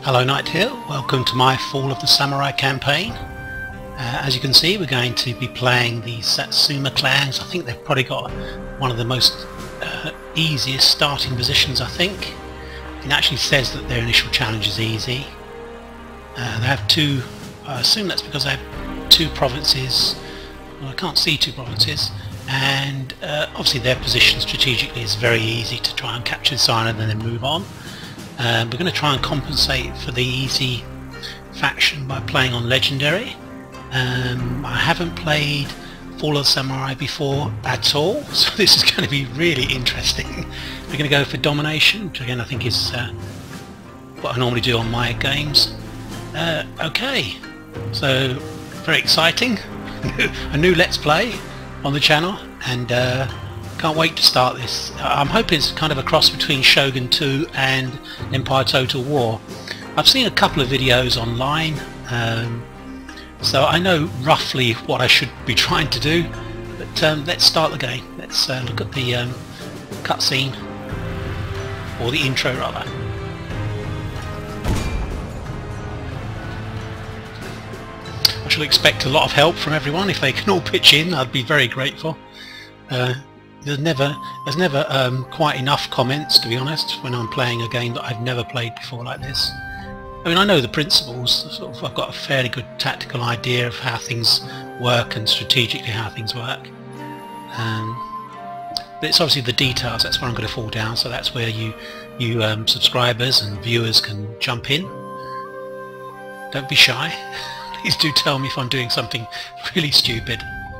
Hello Night here, welcome to my Fall of the Samurai campaign. As you can see, we're going to be playing the Satsuma clans. I think they've probably got one of the most easiest starting positions, I think. It actually says that their initial challenge is easy. They have two, I assume that's because they have two provinces. Well, I can't see two provinces, and obviously their position strategically is very easy to try and capture this island and then move on. We're going to try and compensate for the easy faction by playing on legendary. I haven't played Fall of the Samurai before at all, so this is going to be really interesting. We're going to go for domination, which again I think is what I normally do on my games. Okay, so very exciting. A new Let's Play on the channel, and can't wait to start this. I'm hoping it's kind of a cross between Shogun 2 and Empire Total War. I've seen a couple of videos online, so I know roughly what I should be trying to do, but let's start the game. Let's look at the cutscene, or the intro rather. I shall expect a lot of help from everyone. If they can all pitch in, I'd be very grateful. There's never quite enough comments, to be honest, when I'm playing a game that I've never played before like this. I mean, I know the principles, sort of, I've got a fairly good tactical idea of how things work and strategically how things work. But it's obviously the details, that's where I'm going to fall down, so that's where you subscribers and viewers can jump in. Don't be shy. Please do tell me if I'm doing something really stupid.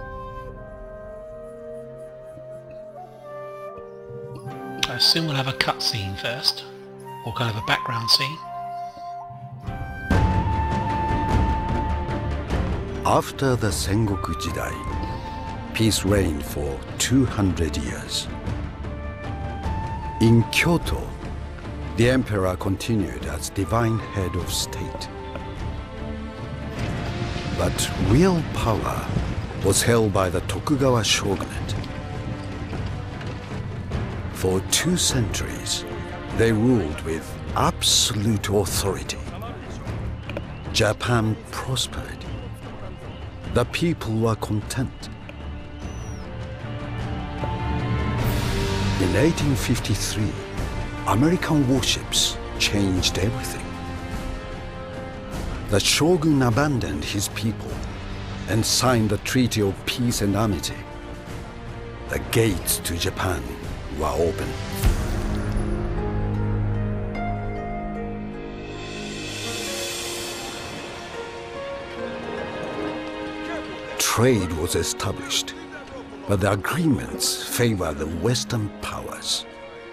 I assume we'll have a cutscene first, or kind of a background scene. After the Sengoku Jidai, peace reigned for 200 years. In Kyoto, the emperor continued as divine head of state. But real power was held by the Tokugawa shogunate. For 2 centuries, they ruled with absolute authority. Japan prospered. The people were content. In 1853, American warships changed everything. The shogun abandoned his people and signed the Treaty of Peace and Amity. The gates to Japan were open. Trade was established, but the agreements favored the Western powers.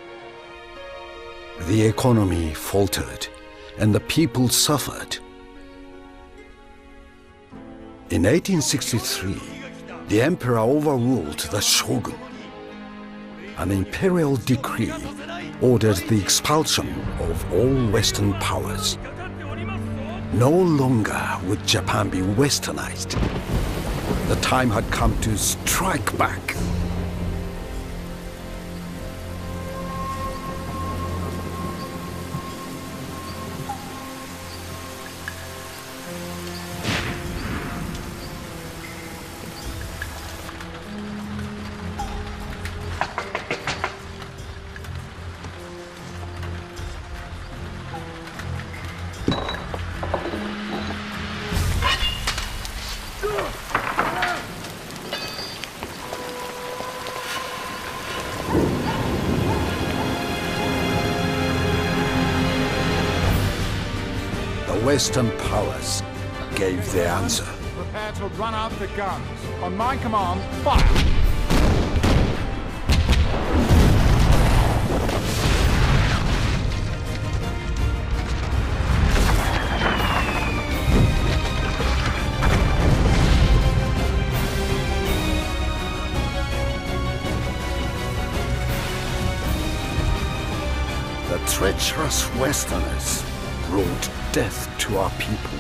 The economy faltered, and the people suffered. In 1863, the emperor overruled the shogun. An imperial decree ordered the expulsion of all Western powers. No longer would Japan be westernized. The time had come to strike back. Western powers gave their answer. Prepare to run out the guns. On my command, fire! The treacherous Westerners brought death to our people.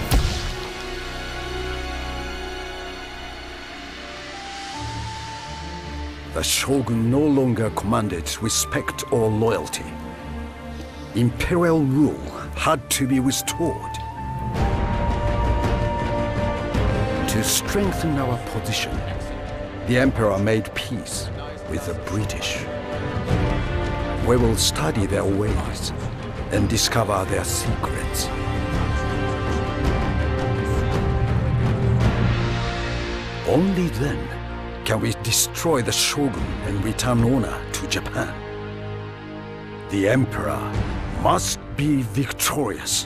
The shogun no longer commanded respect or loyalty. Imperial rule had to be restored. To strengthen our position, the Emperor made peace with the British. We will study their ways and discover their secrets. Only then can we destroy the Shogun and return honor to Japan. The Emperor must be victorious.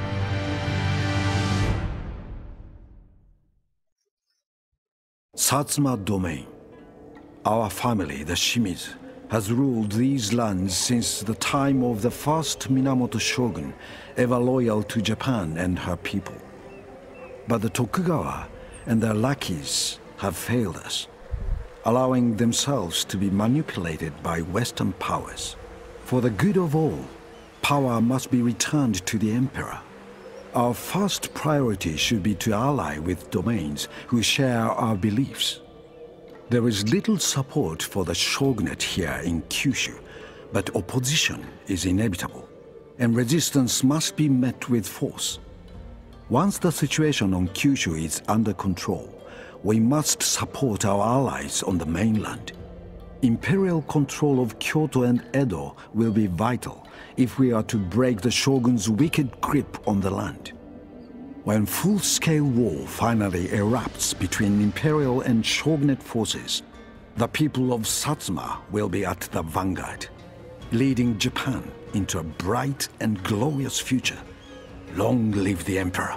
Satsuma domain. Our family, the Shimizu, has ruled these lands since the time of the first Minamoto Shogun, ever loyal to Japan and her people. But the Tokugawa and their lackeys have failed us, allowing themselves to be manipulated by Western powers. For the good of all, power must be returned to the Emperor. Our first priority should be to ally with domains who share our beliefs. There is little support for the shogunate here in Kyushu, but opposition is inevitable, and resistance must be met with force. Once the situation on Kyushu is under control, we must support our allies on the mainland. Imperial control of Kyoto and Edo will be vital if we are to break the shogun's wicked grip on the land. When full-scale war finally erupts between imperial and shogunate forces, the people of Satsuma will be at the vanguard, leading Japan into a bright and glorious future. Long live the Emperor.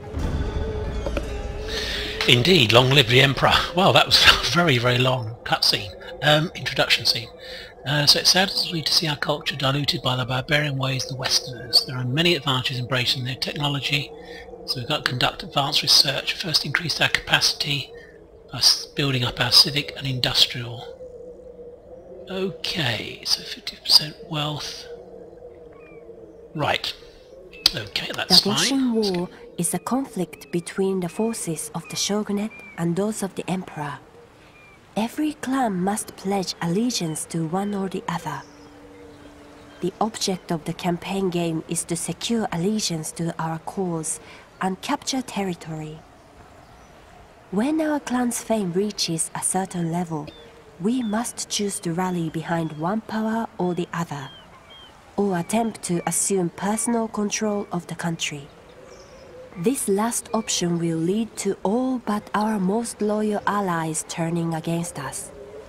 Indeed, long live the Emperor. Well, that was a very, very long cutscene. Introduction scene. So it saddens me to see our culture diluted by the barbarian ways of the Westerners. There are many advantages embracing their technology. So we've got to conduct advanced research, first increase our capacity by building up our civic and industrial. Okay, so 50% wealth. Right. Okay, that's fine. The Boshin War is a conflict between the forces of the shogunate and those of the emperor. Every clan must pledge allegiance to one or the other. The object of the campaign game is to secure allegiance to our cause and capture territory. When our clan's fame reaches a certain level, we must choose to rally behind one power or the other, or attempt to assume personal control of the country. This last option will lead to all but our most loyal allies turning against us.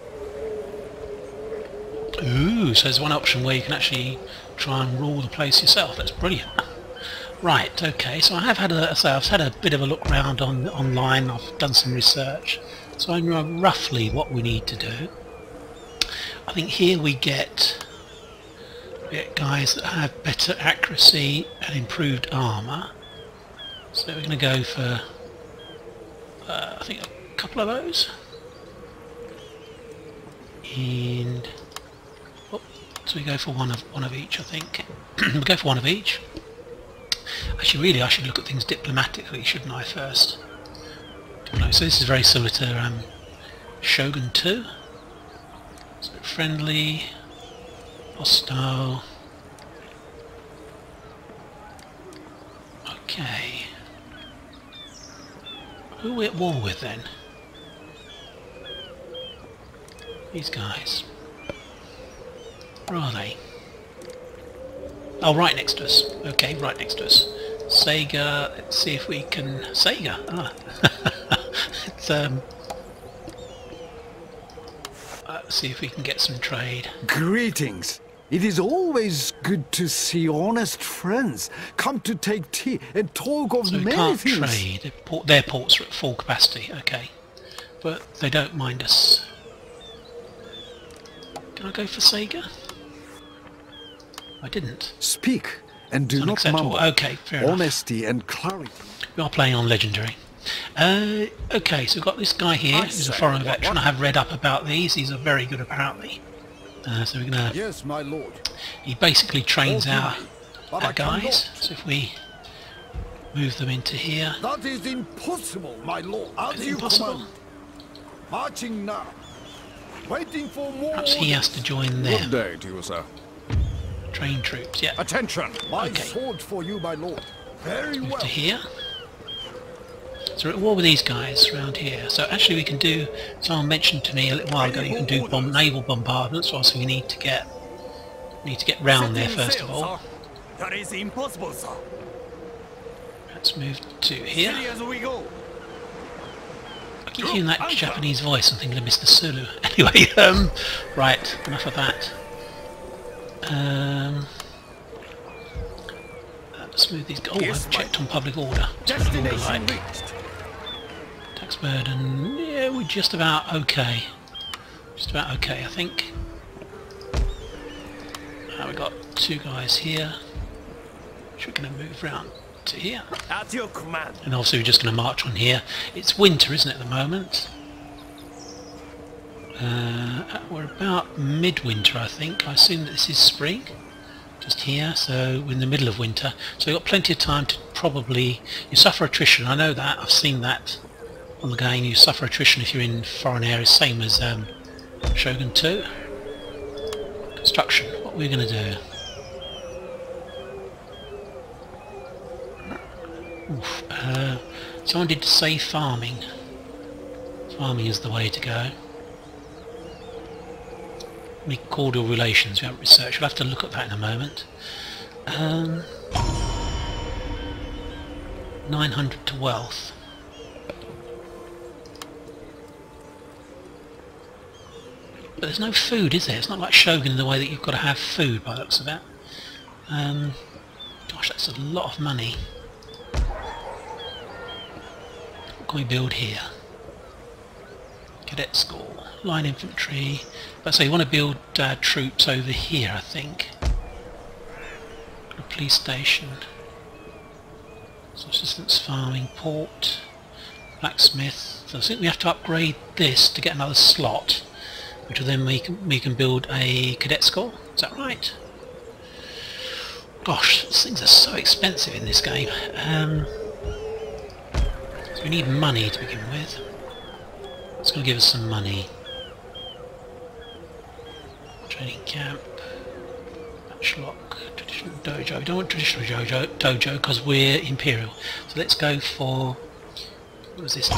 Ooh, so there's one option where you can actually try and rule the place yourself. That's brilliant. Right, okay, so I've had a bit of a look around online. I've done some research, so I know roughly what we need to do. I think here we get guys that have better accuracy and improved armour. So we're going to go for, I think, a couple of those. And so we go for one of each, I think. We'll go for one of each. Actually, really, I should look at things diplomatically, shouldn't I, first? So this is very similar to Shogun 2. So friendly, hostile. Okay. Who are we at war with then? These guys. Where are they? Oh, right next to us. Okay, right next to us. Sega, let's see if we can... Sega! Ah. It's, let's see if we can get some trade. Greetings! It is always good to see honest friends come to take tea and talk of so we many can't things. Trade. Their ports are at full capacity, okay. But they don't mind us. Can I go for Sega? I didn't. Speak and do not Unacceptable. mumble. Okay, fair enough. Honesty and clarity. We are playing on Legendary. Okay, so we've got this guy here, who's a foreign veteran. I have read up about these. These are very good, apparently. So we're gonna... Yes, my lord. He basically trains our guys. So if we move them into here... That is impossible, my lord. Is it impossible? Marching now. Waiting for more. Perhaps he has to join them. Good day to you, sir. Train troops, yeah. Attention! My Okay. sword for you, my lord. Very Move well. to here. So we're at war with these guys around here. So actually we can do, someone mentioned to me a little while ago, you can do naval bombardments, so obviously we need to get round there first of all. That is impossible, sir. Let's move to here. As we go. I keep hearing that Japanese voice, I'm thinking of Mr. Sulu. Anyway, right, enough of that. Let's move these. Oh, I've checked on public order. Destination reached. Tax burden, yeah, we're just about okay. Just about okay, I think. We've got two guys here. Which we're going to move round to here. At your command. And obviously we're just going to march on here. It's winter, isn't it, at the moment? We're about midwinter, I think. I assume that this is spring. Just here, so we're in the middle of winter. So we've got plenty of time to probably... You suffer attrition, I know that. I've seen that on the game. You suffer attrition if you're in foreign areas, same as Shogun 2. Construction, what are we going to do? Oof, someone did say farming. Farming is the way to go. Any cordial relations we haven't researched. We'll have to look at that in a moment. 900 to wealth. But there's no food, is there? It's not like Shogun in the way that you've got to have food by the looks of it. Gosh, that's a lot of money. What can we build here? Cadet school, line infantry. But so you want to build troops over here, I think. A police station. Subsistence farming, port, blacksmith. So I think we have to upgrade this to get another slot, which will then we can build a cadet school. Is that right? Gosh, these things are so expensive in this game. So we need money to begin with. It's going to give us some money. Training camp, matchlock, traditional dojo. We don't want traditional dojo because we're imperial. So let's go for, what does this do?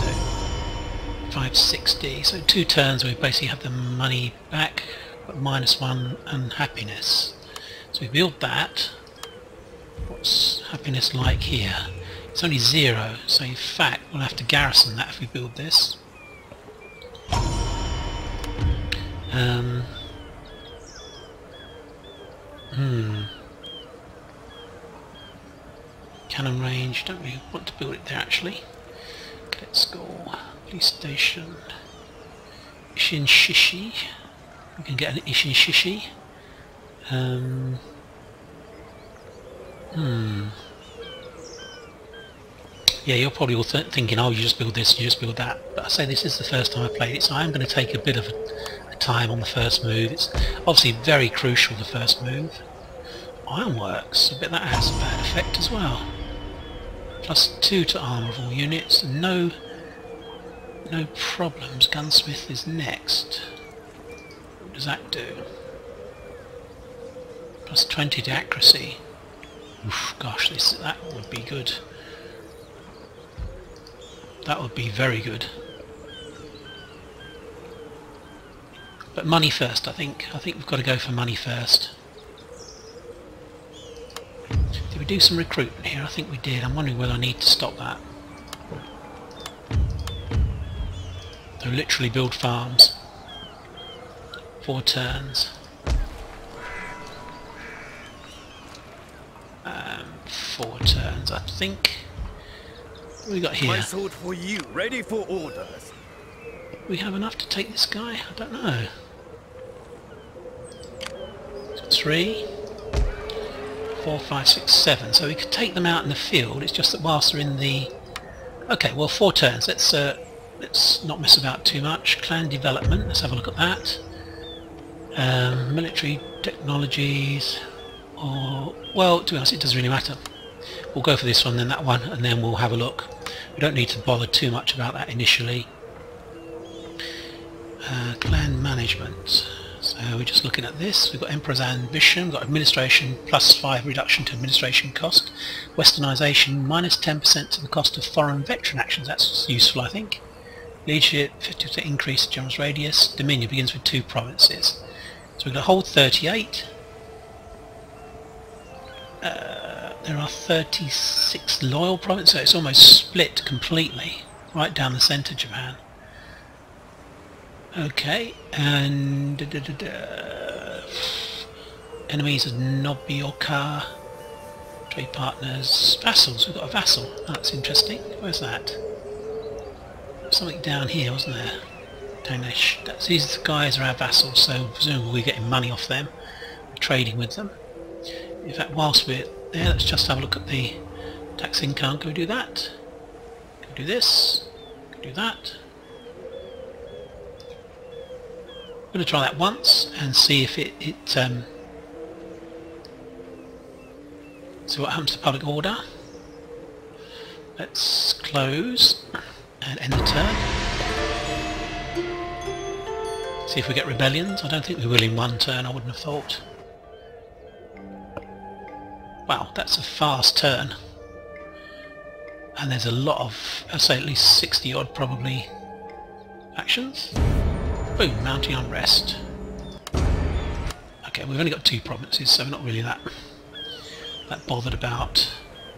560. So 2 turns we basically have the money back, but -1 and happiness. So we build that. What's happiness like here? It's only 0. So in fact we'll have to garrison that if we build this. Cannon range, don't really want to build it there actually. Cadet school, police station, Ishin Shishi. We can get an Ishin Shishi. Yeah, you're probably all thinking, oh, you just build this, you just build that. But I say this is the first time I played it, so I'm going to take a bit of a time on the first move. It's obviously very crucial, the first move. Ironworks, I bet that has a bad effect as well. +2 to armour of all units, and no problems. Gunsmith is next. What does that do? +20 to accuracy. Oof, gosh, that would be good. That would be very good. But money first, I think. I think we've got to go for money first. Did we do some recruitment here? I think we did. I'm wondering whether I need to stop that. So literally build farms. 4 turns. 4 turns, I think. What have we got here? My sword for you, ready for orders. We have enough to take this guy? I don't know. 3, 4, 5, 6, 7. So we could take them out in the field. It's just that whilst they're in the... Okay, well 4 turns. Let's not mess about too much. Clan development. Let's have a look at that. Military technologies. Or well, to be honest, it doesn't really matter. We'll go for this one, then that one, and then we'll have a look. We don't need to bother too much about that initially. Clan management. Let's So we're just looking at this. We've got Emperor's Ambition, we've got Administration +5 reduction to administration cost, Westernization -10% to the cost of foreign veteran actions. That's useful, I think. Leadership 50% increase to General's radius. Dominion begins with 2 provinces. So we're going to hold 38. There are 36 loyal provinces, so it's almost split completely, right down the centre, Japan. Okay, and enemies of Nobioka, trade partners, vassals. We've got a vassal. Oh, that's interesting. Where's that? Something down here, wasn't there? Danish. These guys are our vassals, so presumably we're getting money off them, we're trading with them. In fact, whilst we're there, let's just have a look at the tax income. Can we do that? Can we do this? Can we do that? I'm going to try that once and see if see what happens to public order. Let's close and end the turn. See if we get rebellions. I don't think we will in one turn, I wouldn't have thought. Wow, that's a fast turn. And there's a lot of, I'd say at least 60 odd probably actions. Boom, mounting unrest. Okay, we've only got 2 provinces, so we're not really that bothered about.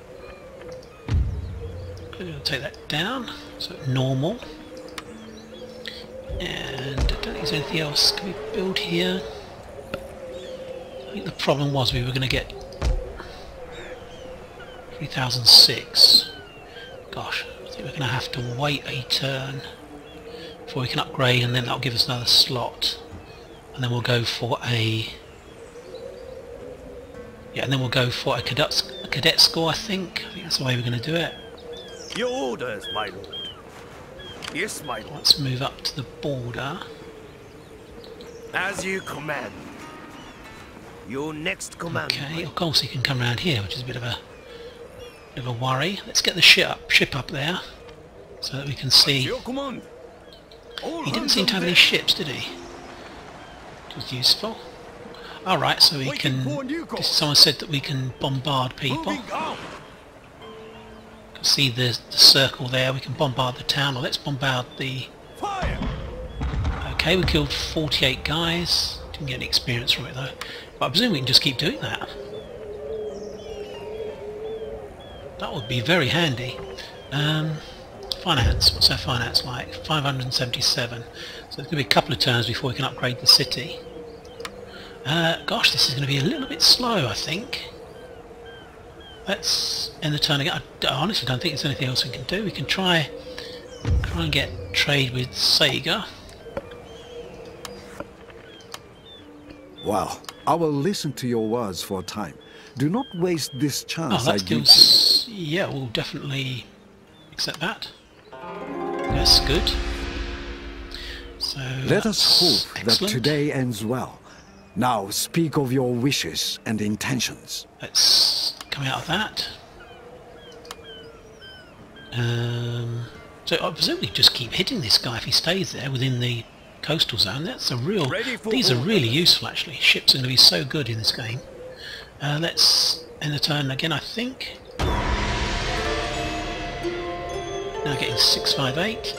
I'm going to take that down, so normal. And I don't think there's anything else. Can we build here? I think the problem was we were going to get 3006. Gosh, I think we're going to have to wait a turn before we can upgrade, and then that'll give us another slot. And then we'll go for a cadet score, I think. I think that's the way we're going to do it. Your orders, my lord. Yes, my lord. Let's move up to the border. As you command. Your next command. Okay, of course he can come around here, which is a bit of a worry. Let's get the ship up there so that we can see. Your command. He didn't seem to have any ships, did he? Which was useful. Alright, so we can... Someone said that we can bombard people. You can see the circle there. We can bombard the town. Or let's bombard the... Fire. Okay, we killed 48 guys. Didn't get any experience from it though. But I presume we can just keep doing that. That would be very handy. Finance. What's our finance like? 577. So it's going to be a couple of turns before we can upgrade the city. Gosh, this is going to be a little bit slow, I think. Let's end the turn again. I honestly don't think there's anything else we can do. We can try and get trade with Sega. Well, I will listen to your words for a time. Do not waste this chance. Oh, that's yeah, we'll definitely accept that. That's good. So let us hope excellent. that today ends well. Now speak of your wishes and intentions. Let's come out of that. So I presume we just keep hitting this guy if he stays there within the coastal zone. That's a real... These are really useful actually. Ships are going to be so good in this game. Let's end the turn again, I think. Now getting 658.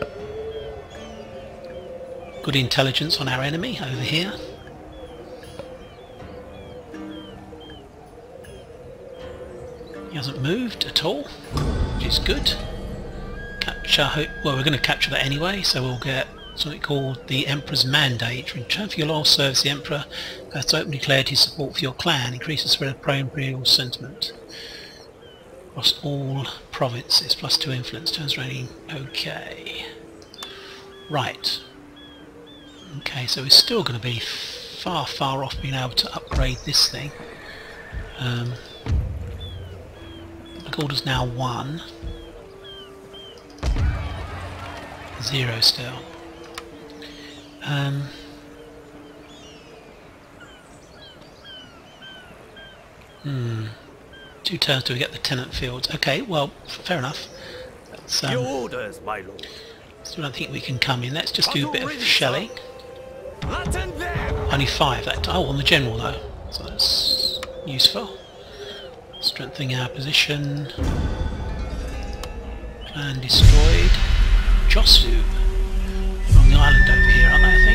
Good intelligence on our enemy over here. He hasn't moved at all, which is good. Capture, well, we're going to capture that anyway, so we'll get something called the Emperor's Mandate. Return for your loyal service, the Emperor has openly declared his support for your clan, increases the spread of pro-imperial sentiment across all provinces, +2 influence, turns reigning. Okay. Right. Okay, so we're still going to be far off being able to upgrade this thing. Order's now 1. 0 still. 2 turns till we get the tenant fields. Okay, well, fair enough. That's, your orders, my lord. So I don't think we can come in. Let's just do a bit of shelling. Only 5 that time. Oh, on the general though. So that's useful. Strengthening our position. Plan destroyed. Josu. On the island over here, aren't they,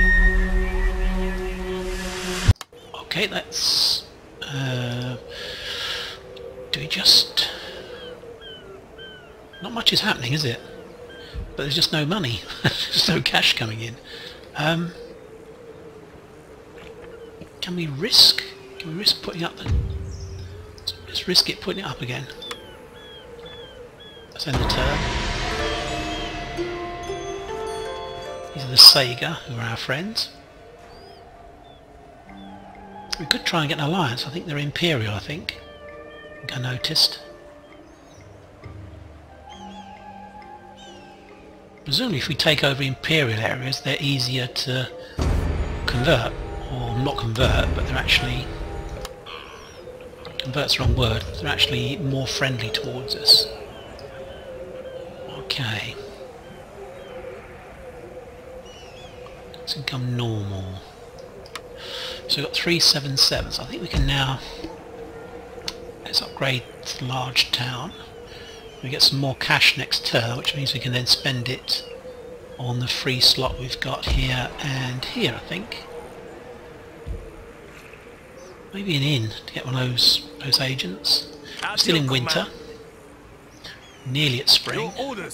I think? Okay, that's... do we just... Not much is happening, is it? But there's just no money. There's no cash coming in. Can we risk? Can we risk putting up the... Let's risk it putting it up again. Let's end the turn. These are the Sega, who are our friends. We could try and get an alliance. I think they're Imperial, I think I noticed. Presumably if we take over Imperial areas, they're easier to convert. Or not convert, but they're actually... Convert's the wrong word. They're actually more friendly towards us. Okay. Let's become normal. So we've got 377s. I think we can now... Let's upgrade the large town. We get some more cash next turn, which means we can then spend it on the free slot we've got here and here, I think. Maybe an inn to get one of those agents. We're still in winter. Nearly at spring.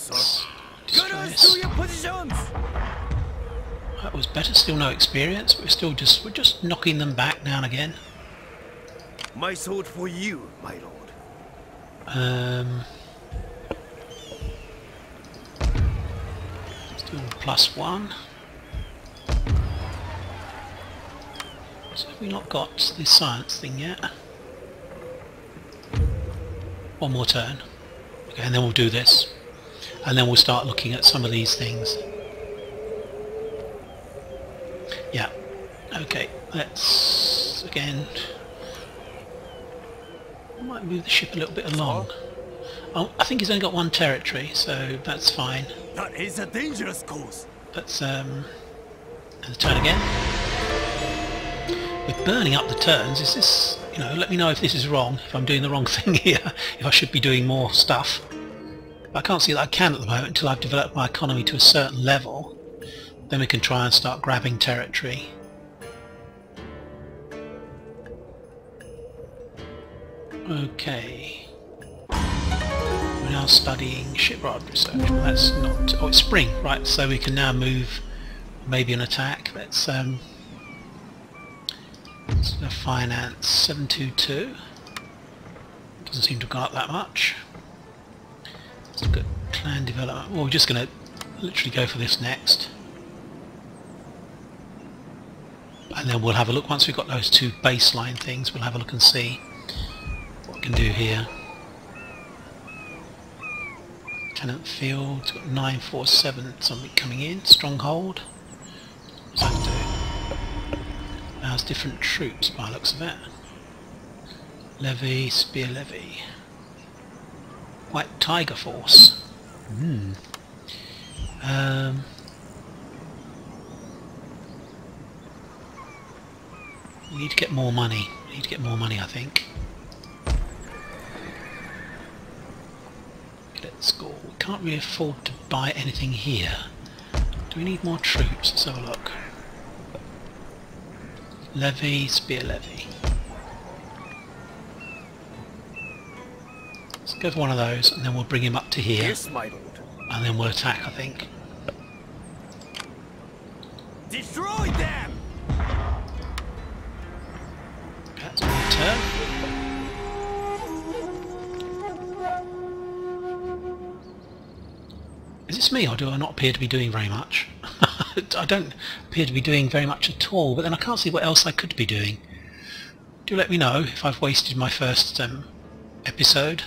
That was better. Still no experience, but we're just knocking them back now and again. My sword for you, my lord. Still +1. So have we not got the science thing yet? One more turn. Okay, and then we'll do this. And then we'll start looking at some of these things. Yeah. Okay, let's again... I might move the ship a little bit along. Oh, I think he's only got one territory, so that's fine. That is a dangerous course. Let's turn again. We're burning up the turns. Is this, you know, let me know if this is wrong, if I'm doing the wrong thing here, if I should be doing more stuff. But I can't see that I can at the moment until I've developed my economy to a certain level. Then we can try and start grabbing territory. Okay. We're now studying shipyard research. Well, that's not... Oh, it's spring. Right, so we can now move maybe an attack. Let's finance 722. Doesn't seem to have gone up that much. Let's look at clan development. Well, we're just going to literally go for this next. And then we'll have a look, once we've got those two baseline things, we'll have a look and see what we can do here. Tenant Field, got 947 something coming in. Stronghold. What's that do? Allows different troops by the looks of it. Levy, Spear Levy. White Tiger Force. We need to get more money. We need to get more money, I think. Let's go. We can't really afford to buy anything here. Do we need more troops? Let's have a look. Levy, Spear Levy. Let's go for one of those and then we'll bring him up to here. Yes, my lord. And then we'll attack, I think. Destroy them! That's my turn. Is this me, or do I not appear to be doing very much? I don't appear to be doing very much at all, but then I can't see what else I could be doing. Do let me know if I've wasted my first episode.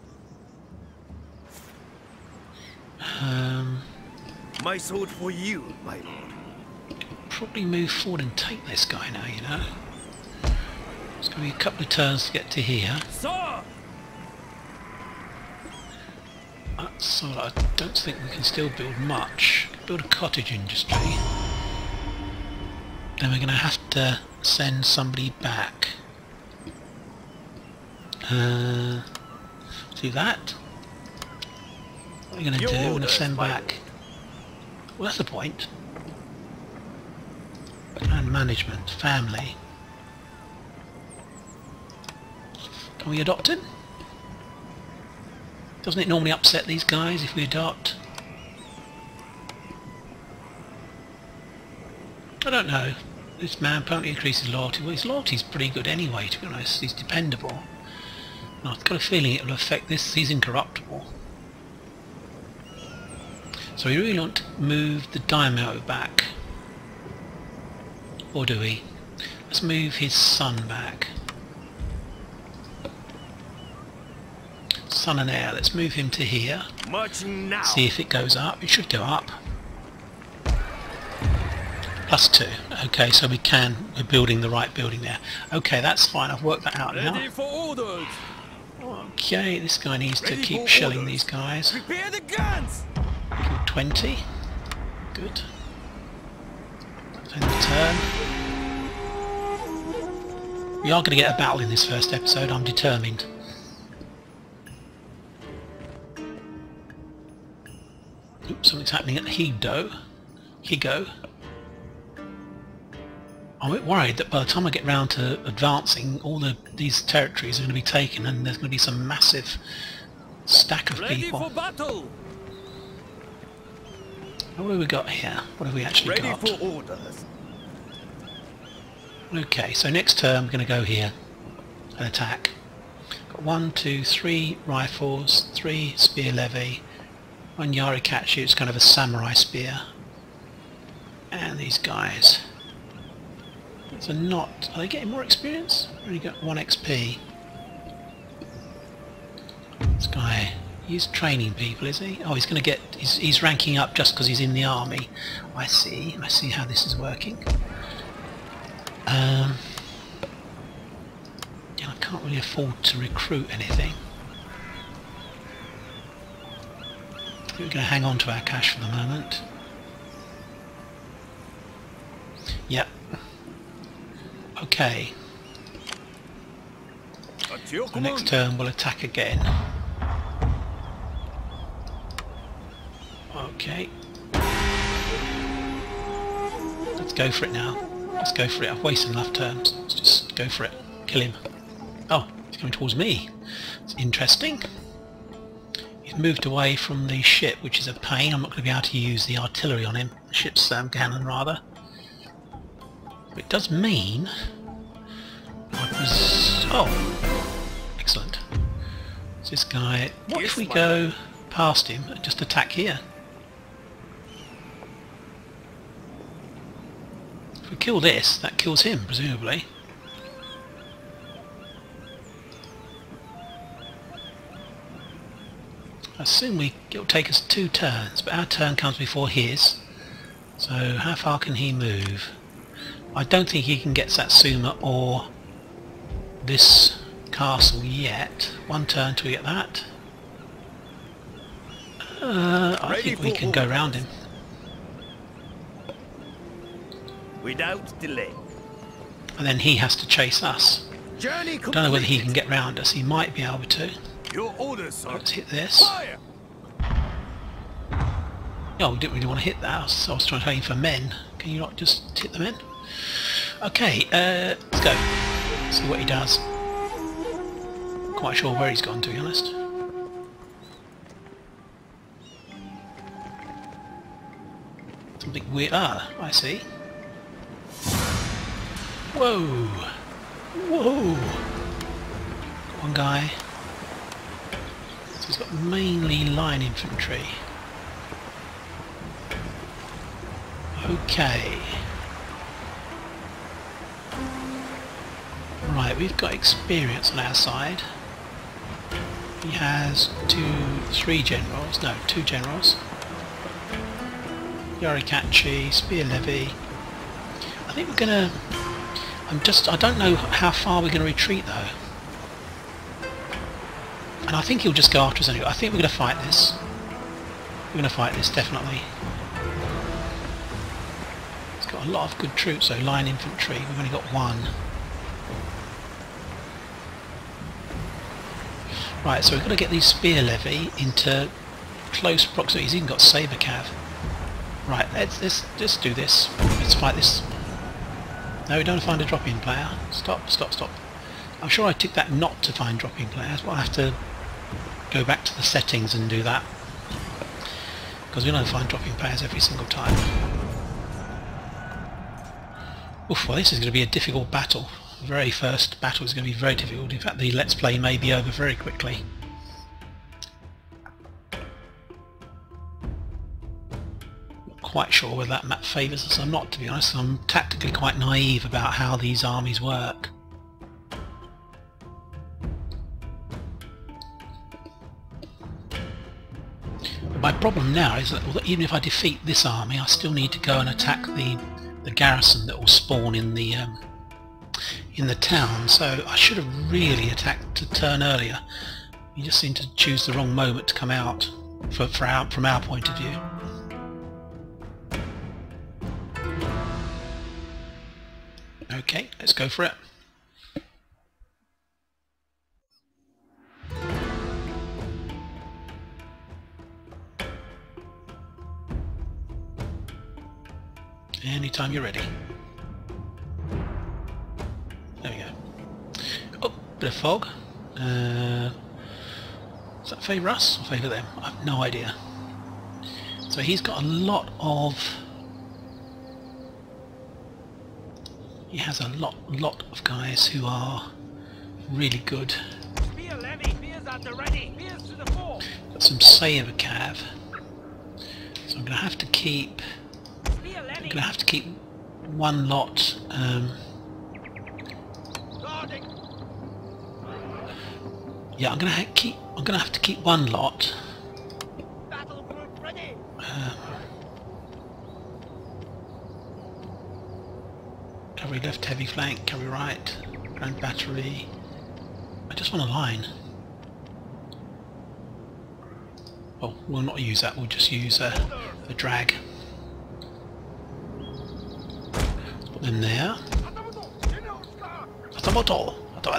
My sword for you, my lord. Probably move forward and take this guy now, you know. It's going to be a couple of turns to get to here. Sir! So I don't think we can still build much. Build a cottage industry. then we're going to have to send somebody back. Do that. What are we going to do? We're going to send back... Well, that's the point. Land management, family. Can we adopt him? Doesn't it normally upset these guys if we adopt? I don't know. This man apparently increases loyalty. Well, his loyalty's pretty good anyway, to be honest. He's dependable. And I've got a feeling it will affect this. He's incorruptible. So we really want to move the Daimyo back. Or do we? Let's move his son back. Son and heir. Let's move him to here. See if it goes up. It should go up. +2. Okay, so we're building the right building there. Okay, that's fine. I've worked that out now. Okay, this guy needs to keep shelling these guys. Prepare the guns. 20. Good. End the turn. We are going to get a battle in this first episode, I'm determined. Oops, something's happening at Higo. I'm a bit worried that by the time I get round to advancing, all these territories are going to be taken and there's going to be some massive stack of people. Ready for battle. What have we got here? What have we actually got? Ready for orders. Okay, so next turn we're going to go here and attack. Got 1, 2, 3 rifles, 3 spear levy, 1 Yarikachi, it's kind of a samurai spear, and these guys. So not... Are they getting more experience? Only got 1 XP. This guy, he's training people, is he? Oh, he's going to get... He's ranking up just because he's in the army. I see how this is working. Yeah, I can't really afford to recruit anything. I think we're going to hang on to our cash for the moment. Yep. Okay. So next turn we'll attack again. Okay. Let's go for it now. Let's go for it. I've wasted enough turns. Let's just go for it. Kill him. Oh, he's coming towards me. It's interesting. He's moved away from the ship, which is a pain. I'm not going to be able to use the artillery on him. The ship's cannon, rather. But it does mean... Oh! Excellent. So this guy... What if we go past him and just attack here? If we kill this, that kills him, presumably. I assume it'll take us 2 turns, but our turn comes before his. So how far can he move? I don't think he can get Satsuma or this castle yet. 1 turn till we get that. I think we can go round him. Without delay. And then he has to chase us. I don't know whether he can get round us. He might be able to. Your orders, sir. Let's hit this. Fire. Oh, we didn't really want to hit that. I was trying to aim for men. Can you not just hit the men? Okay, let's go. See what he does. Quite sure where he's gone, to be honest. Something weird. Ah, I see. Whoa! Whoa! Got one guy. So he's got mainly line infantry. Okay. Right, we've got experience on our side. He has 2 generals. No, 2 generals. Yarikachi, Spear Levy. I think we're gonna... I don't know how far we're gonna retreat though. And I think he'll just go after us anyway. I think we're gonna fight this. We're gonna fight this, definitely. He's got got a lot of good troops, so line infantry, we've only got one. Right, so we've got to get these spear levy into close proximity. He's even got saber cav. Right, let's just do this. Let's fight this. No, we don't find a drop-in player. Stop, stop, stop. I'm sure I ticked that not to find drop-in players, but I'll have to go back to the settings and do that. Because we don't find drop-in players every single time. Oof, well this is going to be a difficult battle. The very first battle is going to be very difficult. In fact, the Let's Play may be over very quickly. Not quite sure whether that map favours us or not, to be honest. I'm tactically quite naive about how these armies work. My problem now is that even if I defeat this army, I still need to go and attack the garrison that will spawn in the town. So I should have really attacked to turn earlier. You just seem to choose the wrong moment to come out from our point of view. Okay, let's go for it. Anytime you're ready. There we go. Oh, bit of fog. Does that favour us or favour them? I have no idea. So he's got a lot of... He has a lot of guys who are really good. Got some saber cav. So I'm going to have to keep... one lot. Yeah, I'm gonna have to keep one lot. Cavalry left, heavy flank, cavalry right, grand battery. I just want a line. Oh, we'll not use that. We'll just use a drag. Put them there. Hatamoto.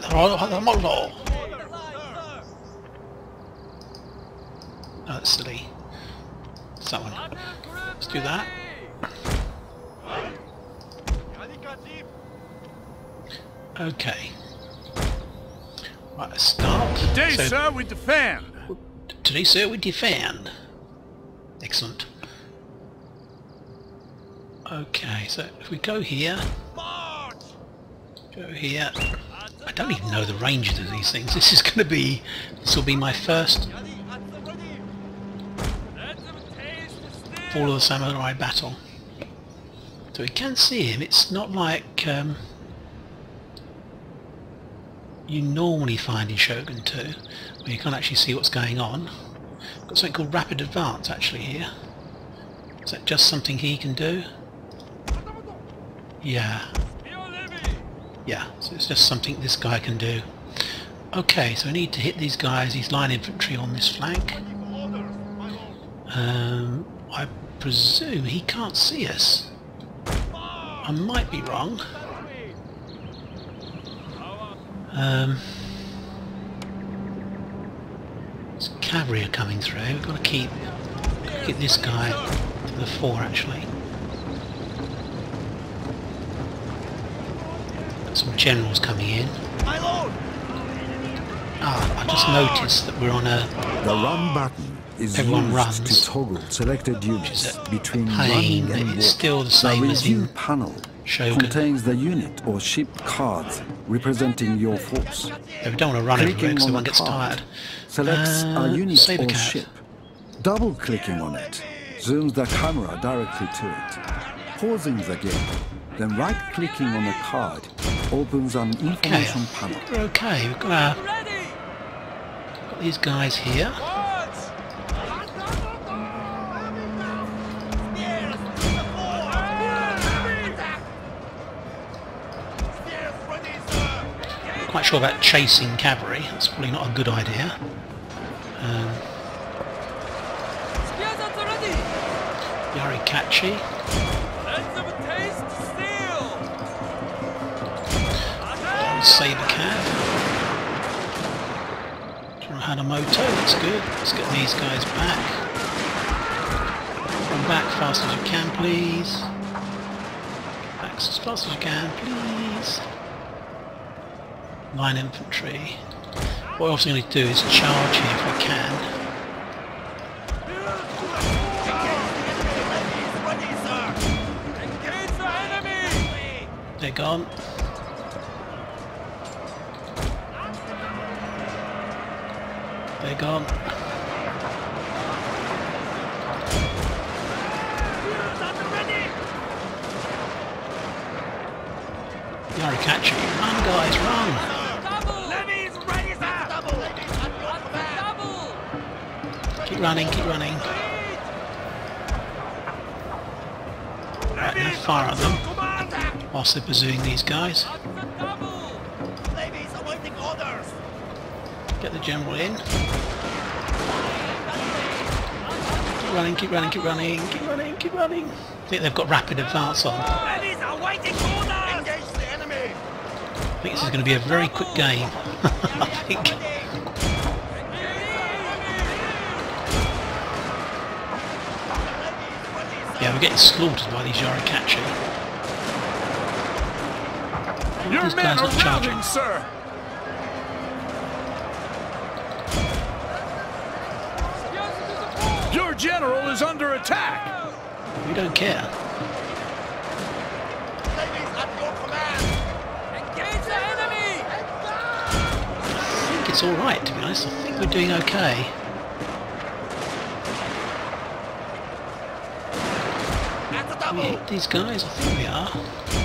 Oh, that's silly. It's that one. Let's do that. Okay. Right, let's start. Today, sir, we defend. Today, sir, we defend. Excellent. Okay, so if we go here, I don't even know the ranges of these things. This will be my first Fall of the Samurai battle. So we can see him. It's not like you normally find in Shogun 2, where you can't actually see what's going on. Got something called Rapid Advance actually here. Is that just something he can do? Yeah. Yeah, so it's just something this guy can do. Okay, so we need to hit these guys, these line infantry on this flank. I presume he can't see us. I might be wrong. This cavalry are coming through. We've got to keep this guy to the fore actually. Got some generals coming in. I just noticed that we're on a... The run button is Everyone used runs, to toggle selected units between pain. running and It's still the walking. same The as in review panel Shogun. contains the unit or ship cards representing your force. Yeah, we don't want to run everywhere Clicking because on everyone the gets card tired. selects a unit saber or cav. ship. Double-clicking on it zooms the camera directly to it. Pausing the game, then right-clicking on the card opens an information panel. We're okay. We've got these guys here. Quite sure about chasing cavalry. That's probably not a good idea. Yarikachi. saber cav. Hanamoto, that's good. Let's get these guys back. Run back fast as you can, please. Back as fast as you can, please. Line infantry. What we're also going to do is charge here if we can. They're gone. They're gone. Yarikachi, run guys, run! Keep running, keep running. Right, now fire at them whilst they're pursuing these guys. Get the general in. Keep running, keep running, keep running, keep running, keep running. I think they've got rapid advance on. I think this is going to be a very quick game. I think. Yeah, we're getting slaughtered by these Yarikachi. Your men are routing, sir! Your general is under attack! We don't care. I think it's alright, to be honest. I think we're doing okay. We hit these guys? I think we are.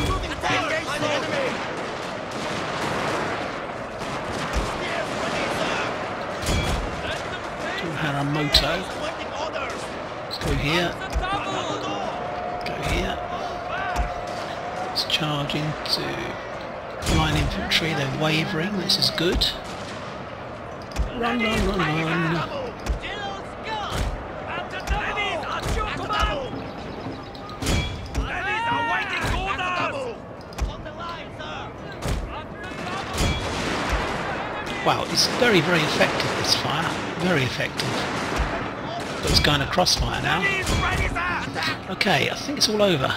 Haramoto. Let's go here. Go here. Let's charge into line infantry. They're wavering. This is good. Run, run, run, run. Wow, it's very, very effective, this fire. Very effective. But it's going to crossfire now. Okay, I think it's all over.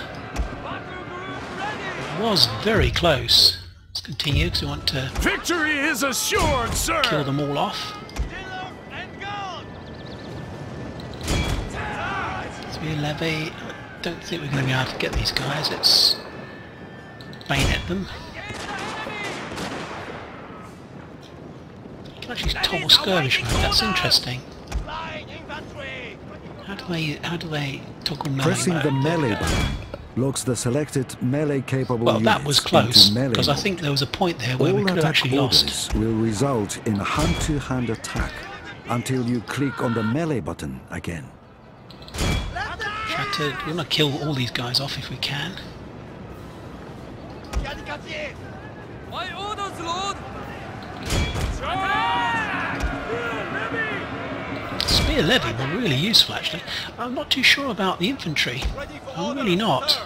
It was very close. Let's continue because we want to victory is assured, sir. Kill them all off. Spear levy. I don't think we're going to be able to get these guys. Let's bayonet them. Actually, toggle skirmish mode. That's interesting. How do they toggle melee Pressing mode? the melee button locks the selected melee capable Well, units that was close into melee because I mode. think there was a point there where we All could have attack actually lost. orders will result in a hand-to-hand attack until you click on the melee button again. We want to kill all these guys off if we can. My orders, Lord! Spear levy were really useful actually. I'm not too sure about the infantry. I'm really not.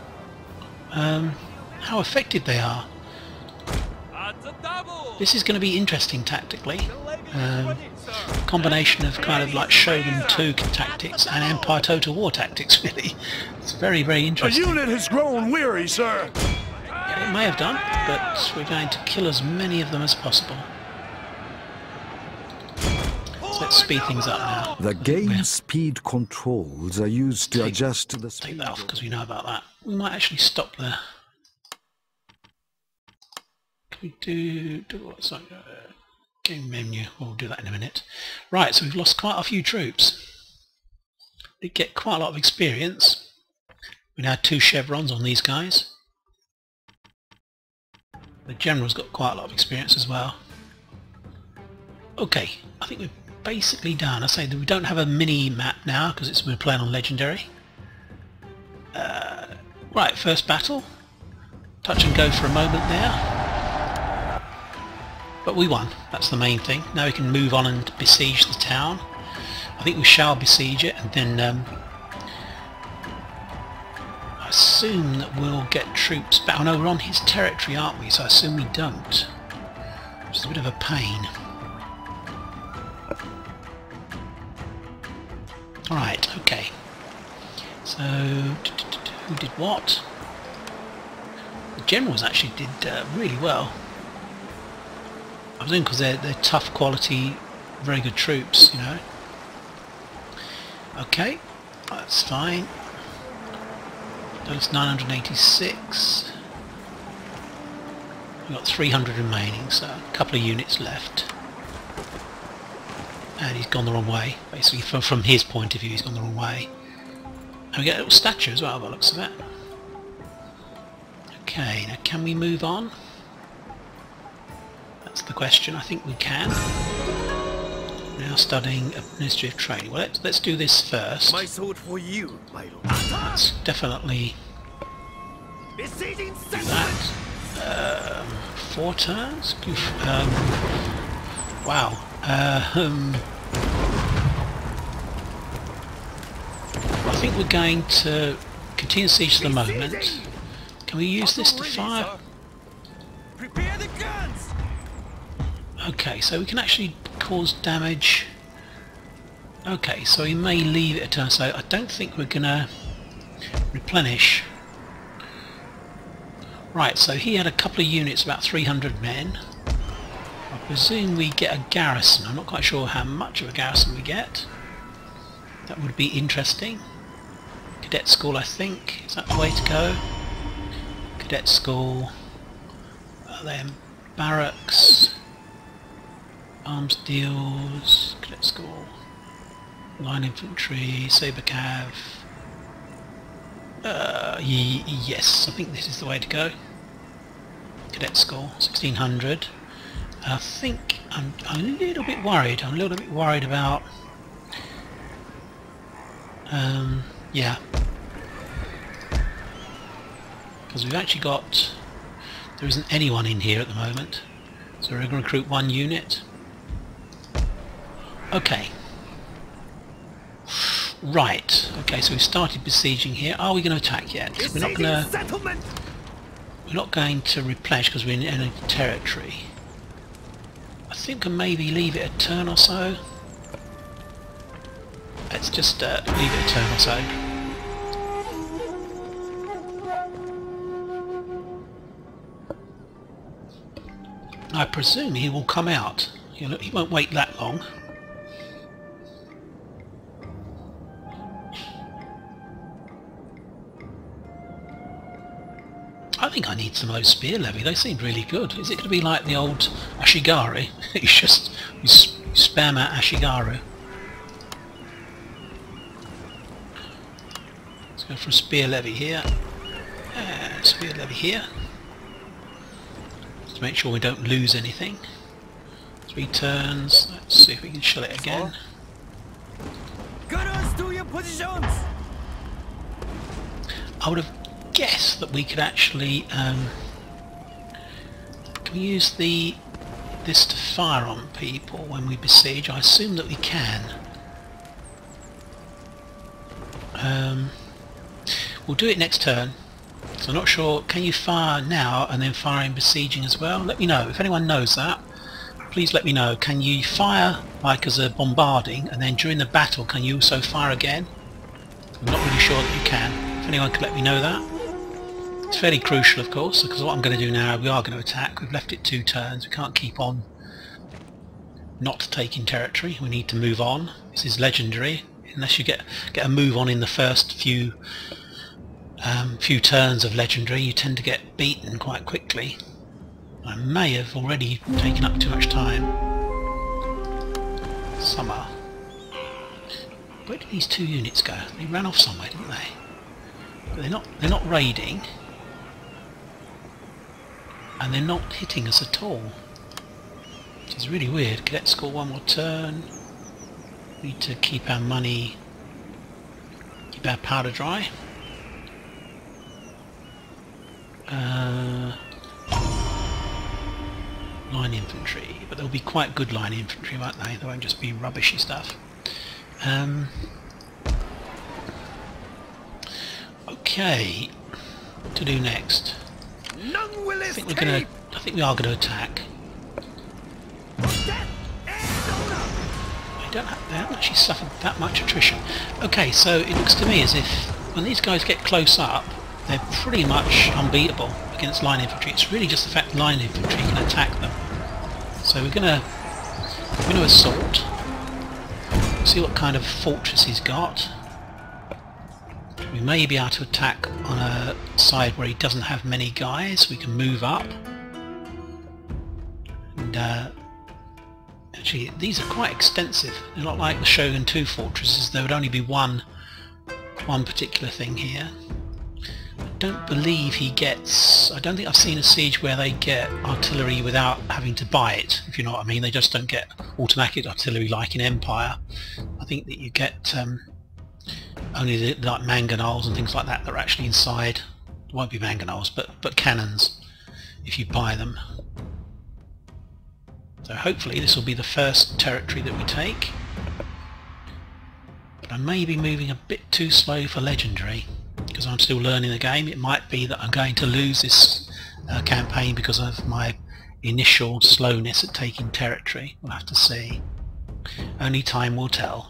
How effective they are. This is going to be interesting tactically. Combination of kind of like Shogun 2 tactics and Empire Total War tactics really. It's very, very A interesting. unit has grown weary, sir. Yeah, it may have done, but we're going to kill as many of them as possible. So let's speed things up now. The game We'll speed controls are used to adjust to the take speed. that off because we know about that. We might actually stop there. Can we do what's that? Game menu. We'll do that in a minute. Right, so we've lost quite a few troops. We get quite a lot of experience. We now have 2 chevrons on these guys. The general's got quite a lot of experience as well. Okay, I think we're basically done. I say that we don't have a mini map now because we're playing on legendary. Right, first battle. Touch and go for a moment there. But we won. That's the main thing. Now we can move on and besiege the town. I think we shall besiege it and then assume that we'll get troops back. Oh no, we're on his territory, aren't we? So I assume we don't. Which is a bit of a pain. Alright, okay. So, who did what? The generals actually did really well. I presume because they're tough quality, very good troops, you know. Okay, that's fine. That's 986. We've got 300 remaining, so a couple of units left. And he's gone the wrong way. Basically, from his point of view, he's gone the wrong way. And we get a little statue as well, by the looks of it. Okay, now can we move on? That's the question. I think we can. Now studying administrative training. Well, let's do this first. My sword for you, my lord. Let's definitely Besieging do that. 4 turns? Wow. I think we're going to continue siege for the moment. Can we use this to fire? Prepare the guns! Okay, so we can actually cause damage. Okay, so we may leave it a turn, so I don't think we're gonna replenish. Right, so he had a couple of units, about 300 men. I presume we get a garrison. I'm not quite sure how much of a garrison we get. That would be interesting. Cadet school, I think. Is that the way to go? Cadet school. Then barracks. Arms deals. Cadet school. Line infantry. Saber cav. Yes, I think this is the way to go. Cadet school. 1600. I think I'm a little bit worried. I'm a little bit worried about. Yeah. Because we've actually got. There isn't anyone in here at the moment, so we're going to recruit 1 unit. Okay. Right. Okay, so we've started besieging here. Are we going to attack yet? We're not going to. We're not going to replenish because we're in enemy territory. I think I maybe leave it a turn or so. Let's just leave it a turn or so. I presume he will come out. He won't wait that long. I think I need some of those spear levy. They seem really good. Is it going to be like the old Ashigaru? you spam out Ashigaru. Let's go for a spear levy here. Spear levy here. To make sure we don't lose anything. 3 turns. Let's see if we can shell it again. Gunners to your positions! I would have guessed that we could actually can we use this to fire on people when we besiege? I assume that we can. We'll do it next turn. So I'm not sure, can you fire now and then fire in besieging as well? Let me know. If anyone knows that, please let me know. Can you fire like as a bombarding and then during the battle can you also fire again? I'm not really sure that you can. If anyone could let me know that. It's fairly crucial of course, because what I'm going to do now, we are going to attack. We've left it 2 turns. We can't keep on not taking territory. We need to move on. This is legendary. Unless you get a move on in the first few turns of legendary, you tend to get beaten quite quickly. I may have already taken up too much time. Summer. Where did these 2 units go? They ran off somewhere, didn't they? But they're not raiding. And they're not hitting us at all. Which is really weird. Cadet score 1 more turn. We need to keep our money, keep our powder dry. Line infantry, but they'll be quite good line infantry, won't they? They won't just be rubbishy stuff. Okay. to do next? None will I think escape. we are gonna attack. They haven't actually suffered that much attrition. Okay, so it looks to me as if when these guys get close up, they're pretty much unbeatable against line infantry. It's really just the fact that line infantry can attack them. So we're gonna assault. See what kind of fortress he's got. We may be able to attack on a side where he doesn't have many guys. We can move up. And actually, these are quite extensive. They're not like the Shogun 2 fortresses. There would only be one particular thing here. I don't believe he gets... I don't think I've seen a siege where they get artillery without having to buy it, if you know what I mean. They just don't get automatic artillery like in Empire. I think that you get only the like mangonels and things like that are actually inside. It won't be mangonels, but cannons if you buy them. So hopefully this will be the first territory that we take. But I may be moving a bit too slow for legendary because I'm still learning the game. It might be that I'm going to lose this campaign because of my initial slowness at taking territory. We'll have to see. Only time will tell.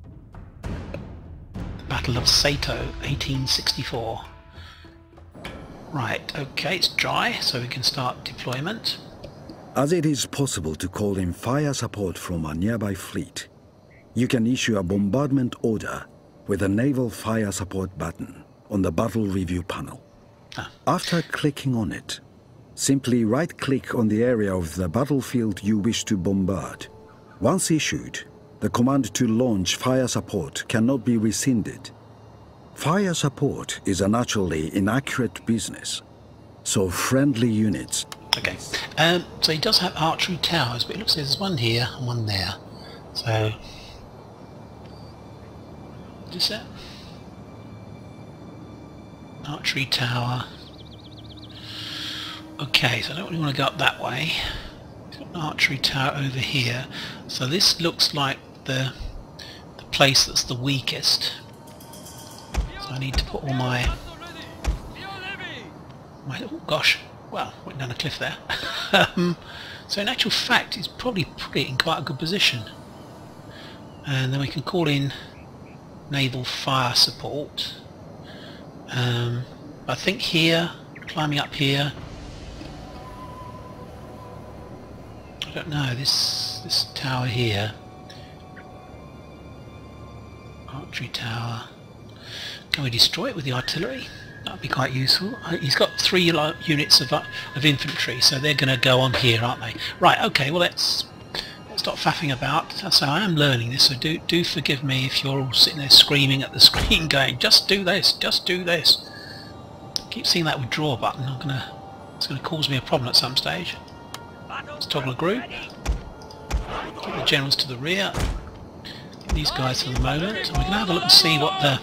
The Battle of Sato, 1864. Right, okay, it's dry, so we can start deployment. As it is possible to call in fire support from a nearby fleet, you can issue a bombardment order with a naval fire support button on the battle review panel. After clicking on it, simply right-click on the area of the battlefield you wish to bombard. Once issued, the command to launch fire support cannot be rescinded. Fire support is a naturally inaccurate business, so friendly units... Okay, so he does have archery towers, but it looks like there's one here and one there. So, what is that? Archery tower. Okay, so I don't really want to go up that way. He's got an archery tower over here. So this looks like the place that's the weakest. So I need to put all my oh gosh. Well, went down a cliff there. So in actual fact, it's probably put it in quite a good position. And then we can call in naval fire support. I think here, climbing up here, I don't know, this tower here, archery tower, can we destroy it with the artillery? That would be quite useful. He's got 3 units of infantry, so they're going to go on here, aren't they? Right, okay, well let's stop faffing about. So I am learning this, so do forgive me if you're all sitting there screaming at the screen going, just do this, just do this. I keep seeing that withdraw button. It's going to cause me a problem at some stage. Let's toggle a group. Keep the generals to the rear. Get these guys for the moment. And we're going to have a look and see what the...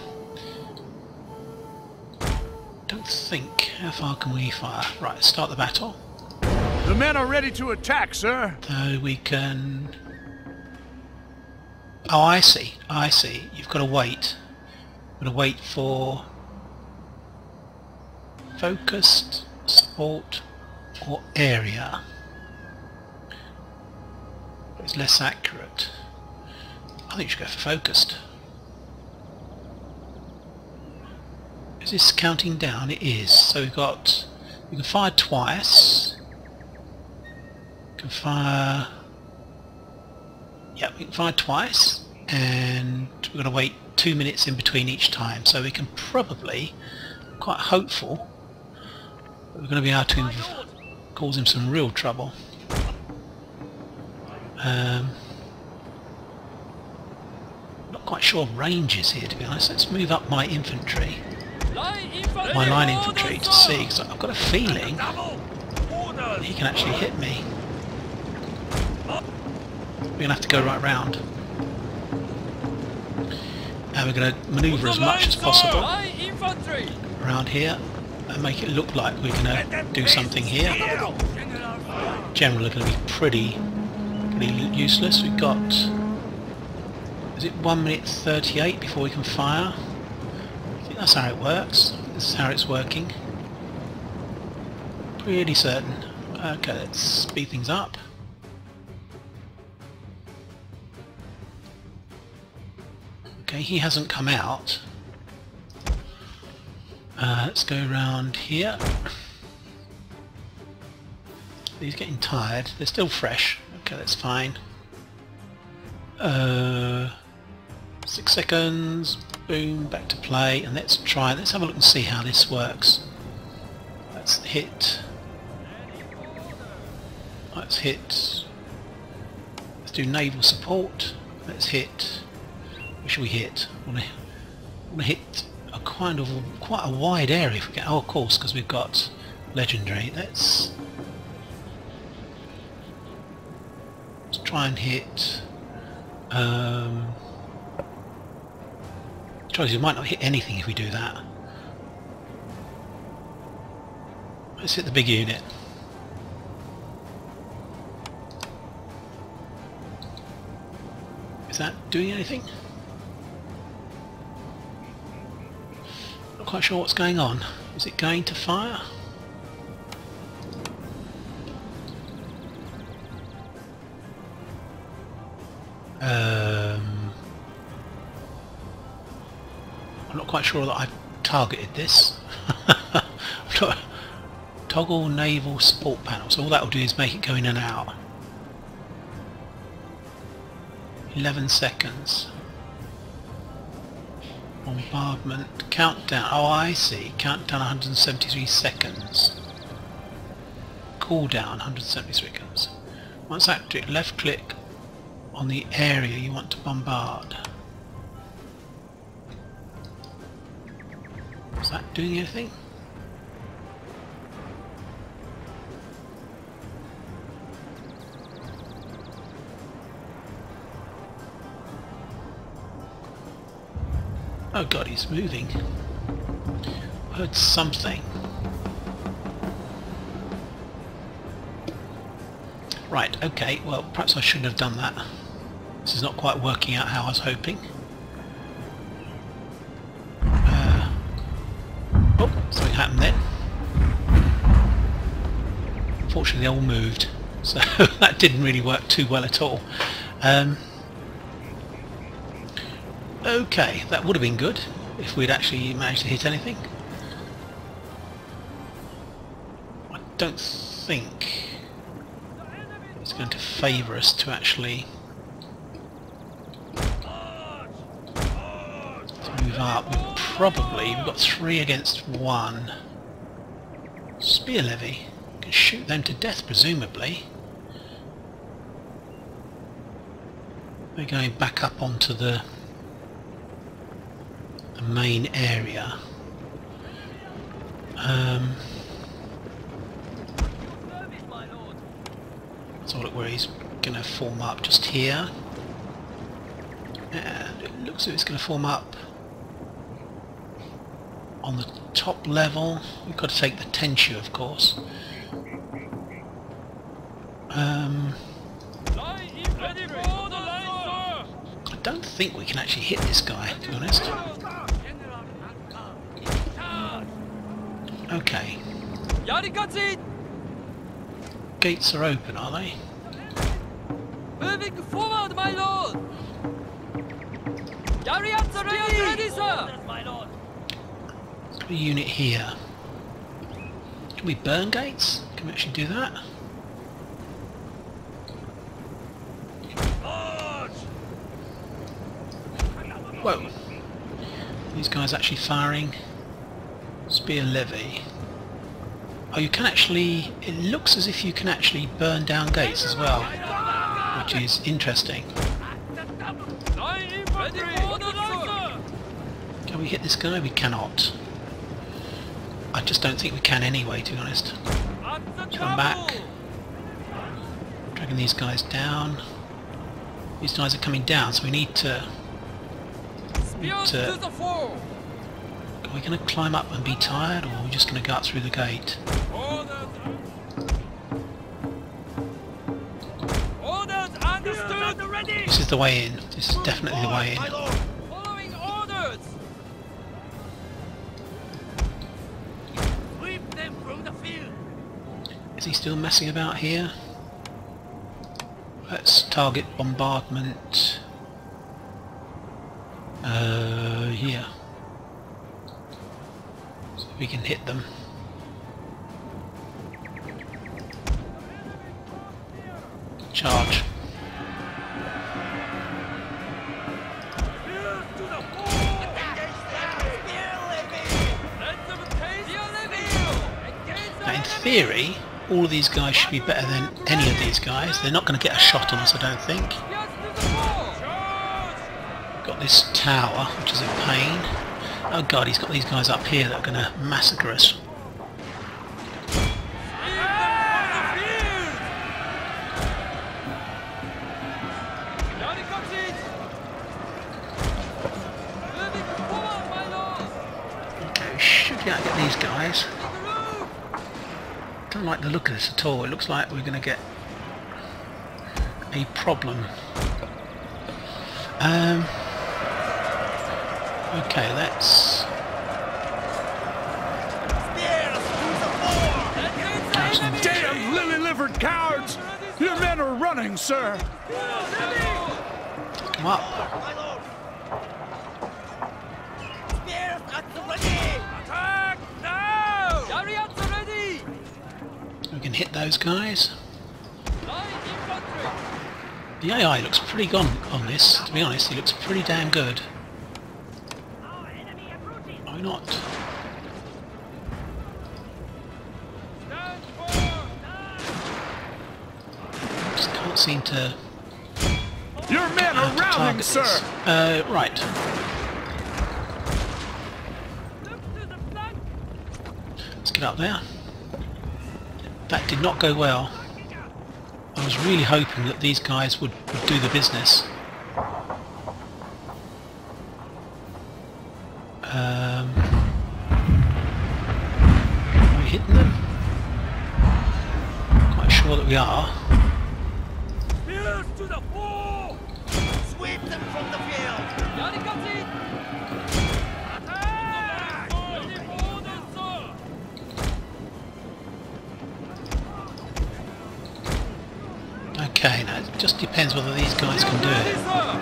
Don't think. How far can we fire? Right, start the battle. The men are ready to attack, sir. So we can... Oh, I see. I see. You've got to wait. You've got to wait for focused, support, or area. It's less accurate. I think you should go for focused. Is this counting down? It is. So we can fire twice. We can fire... Yeah, we can fire twice, and we're going to wait 2 minutes in between each time. So we can probably, quite hopeful, that we're going to be able to cause him some real trouble. Not quite sure ranges here, to be honest. Let's move up my infantry. My line infantry to see, because I've got a feeling that he can actually hit me. We're going to have to go right round. And we're going to manoeuvre as much as possible around here and make it look like we're going to do something here. General are going to be pretty useless. We've got... Is it 1 minute 38 before we can fire? I think that's how it works. This is how it's working. Pretty certain. Okay, let's speed things up. Okay, he hasn't come out. Let's go around here. He's getting tired. They're still fresh. Okay, that's fine. 6 seconds. Boom, back to play. And let's have a look and see how this works. Let's hit. Let's hit. Let's do naval support. Let's hit. What should we hit? I want to hit a quite a wide area. If we get, oh, of course, because we've got legendary. Let's try and hit. We might not hit anything if we do that. Let's hit the big unit. Is that doing anything? Not quite sure what's going on. Is it going to fire? I'm not quite sure that I've targeted this. Toggle naval support panel. So all that will do is make it go in and out. 11 seconds. Bombardment. Countdown. Oh, I see. Countdown 173 seconds. Cooldown 173 seconds. Once active, left click on the area you want to bombard. Is that doing anything? Oh god, he's moving. I heard something. Right, okay, well perhaps I shouldn't have done that. This is not quite working out how I was hoping. Oh, something happened then. Unfortunately they all moved, so that didn't really work too well at all. Okay, that would have been good if we'd actually managed to hit anything. I don't think it's going to favour us to actually move up. We've got 3 against 1. Spear levy. We can shoot them to death presumably. We're going back up onto the main area. Let's have a look where he's going to form up. Just here. And it looks as if it's going to form up on the top level. We've got to take the Tenshu, of course. I don't think we can actually hit this guy, to be honest. Okay. Gates are open, are they? Moving forward, my lord! Yarriats are ready, sir! My lord. Let's put a unit here. Can we burn gates? Can we actually do that? Whoa. These guys actually firing. Spear levy. Oh, you can actually... It looks as if you can actually burn down gates as well, which is interesting. Can we hit this guy? We cannot. I just don't think we can anyway, to be honest. Come back. Dragging these guys down. These guys are coming down, so we need to... Are we going to climb up and be tired, or are we just going to go up through the gate? This is the way in. This is definitely the way in. Following orders! Sweep them from the field! he still messing about here? Let's target bombardment here, so we can hit them. Charge. Now in theory, all of these guys should be better than any of these guys. They're not going to get a shot on us, I don't think. Got this tower, which is a pain. Oh god, he's got these guys up here that are going to massacre us. Okay, should be able to get these guys. Don't like the look of this at all. It looks like we're going to get a problem. Okay, let's Damn lily-livered cowards! Your men are running, sir! come up. Attack now! Chariots are ready! We can hit those guys. Light infantry! The AI looks pretty gone on this, to be honest. He looks pretty damn good. Why not? Stand for! Just can't seem to Your men are routing, target sir! this. Right. Look to the flank! Let's get up there. That did not go well. I was really hoping that these guys would do the business. Are we hitting them? Quite sure that we are. Spears to the fore! Sweep them from the field! Yarikatsu! Attack! Ready for orders, sir! Okay, now it just depends whether these guys can do it.